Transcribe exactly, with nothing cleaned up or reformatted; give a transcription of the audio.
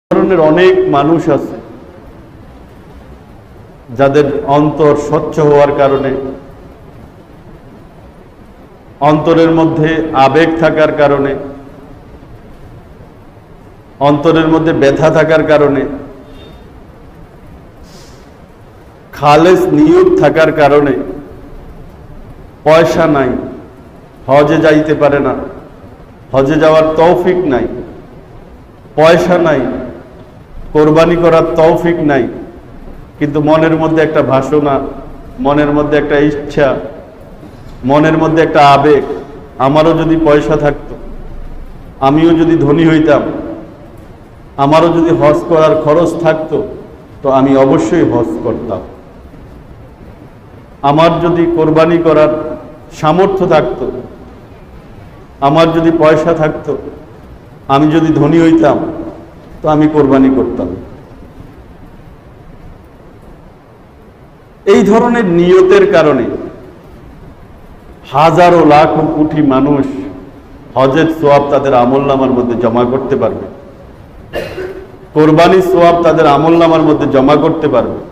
ধরনের অনেক মানুষ আছে যাদের অন্তর স্বচ্ছ হওয়ার কারণে, অন্তরের মধ্যে আবেগ থাকার কারণে, অন্তরের মধ্যে ব্যথা থাকার কারণে, খালেস নিয়ত থাকার কারণে পয়সা নাই, হজে যাইতে পারে না, হজে যাওয়ার তৌফিক নাই, পয়সা নাই, কোরবানি করার তৌফিক নাই, কিন্তু মনের মধ্যে একটা বাসনা, মনের মধ্যে একটা ইচ্ছা, মনের মধ্যে একটা আবেগ, আমারও যদি পয়সা থাকতো, আমিও যদি ধনী হইতাম, আমারও যদি হজ করার খরচ থাকতো, তো আমি অবশ্যই হজ করতাম। আমার যদি কোরবানি করার সামর্থ্য থাকতো, আমার যদি পয়সা থাকতো, আমি যদি ধনী হইতাম, তো আমি কোরবানি করতাম। এই ধরনের নিয়তের কারণে হাজারো লাখ কোটি মানুষ হজের সোয়াব তাদের আমলনামার মধ্যে জমা করতে পারবে, কোরবানির সোয়াব তাদের আমলনামার মধ্যে জমা করতে পারবে।